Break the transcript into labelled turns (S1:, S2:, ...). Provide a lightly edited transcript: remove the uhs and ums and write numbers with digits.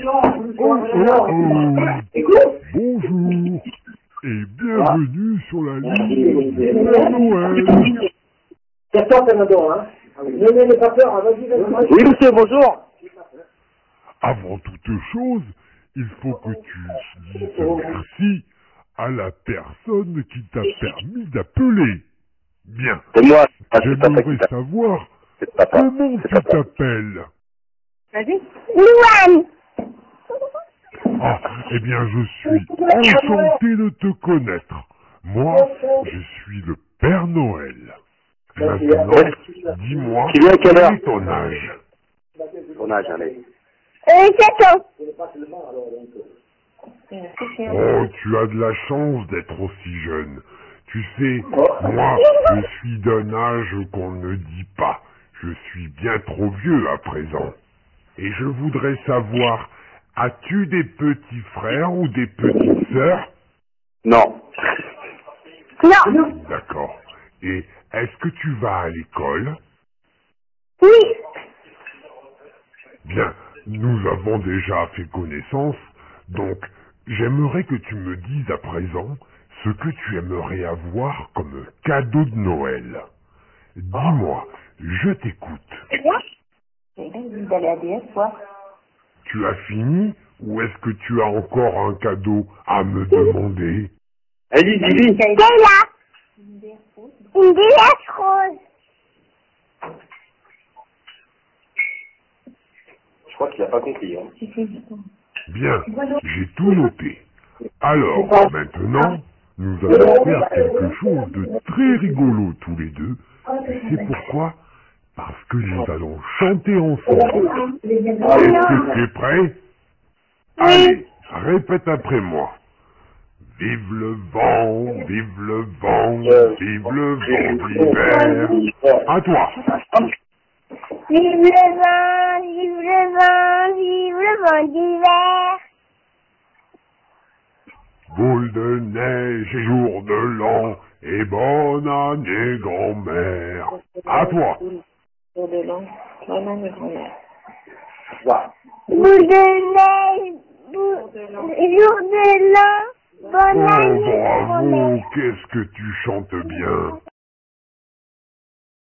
S1: Bonjour et bienvenue sur la ligne du Père Noël.
S2: C'est toi, Canadon, hein? N'ayez pas peur, vas-y, vas-y.
S3: Oui, monsieur, bonjour.
S1: Avant toute chose, il faut que tu dises merci à la personne qui t'a permis d'appeler. Bien.
S3: C'est moi.
S1: J'aimerais savoir comment tu t'appelles.
S4: Vas-y. Louane.
S1: Ah, eh bien, je suis enchanté de te connaître. Moi, je suis le Père Noël. Maintenant, dis-moi, quel est ton âge?
S3: Ton âge, allez.
S4: 7 ans.
S1: Oh, tu as de la chance d'être aussi jeune. Tu sais, moi, je suis d'un âge qu'on ne dit pas. Je suis bien trop vieux à présent. Et je voudrais savoir, as-tu des petits frères ou des petites sœurs?
S3: Non.
S4: Non.
S1: D'accord. Et est-ce que tu vas à l'école?
S4: Oui.
S1: Bien, nous avons déjà fait connaissance, donc j'aimerais que tu me dises à présent ce que tu aimerais avoir comme cadeau de Noël. Dis-moi, je t'écoute.
S4: D'aller à DS, quoi.
S1: Tu as fini ou est-ce que tu as encore un cadeau à me demander?
S3: Allez, dis-lui.
S4: C'est là. Une déesse rose.
S3: Je crois qu'il n'a pas compris. Hein.
S1: Bien, j'ai tout noté. Alors, maintenant, nous allons faire quelque chose de très rigolo tous les deux. Tu sais pourquoi? Parce que nous allons chanter ensemble. Est-ce que tu es prêt? Allez, répète après moi. Vive le vent, vive le vent, vive le vent d'hiver. À toi.
S4: Vive le vent, vive le vent, vive le vent d'hiver.
S1: Boule de neige et jour de l'an, et bonne année grand-mère. À toi.
S4: Jour de l'an, bonne année grand-mère.
S3: Voilà.
S4: Boule de neige, jour de l'an, bonne année
S1: Oh, bravo,
S4: grand-mère.
S1: qu'est-ce que tu chantes bien.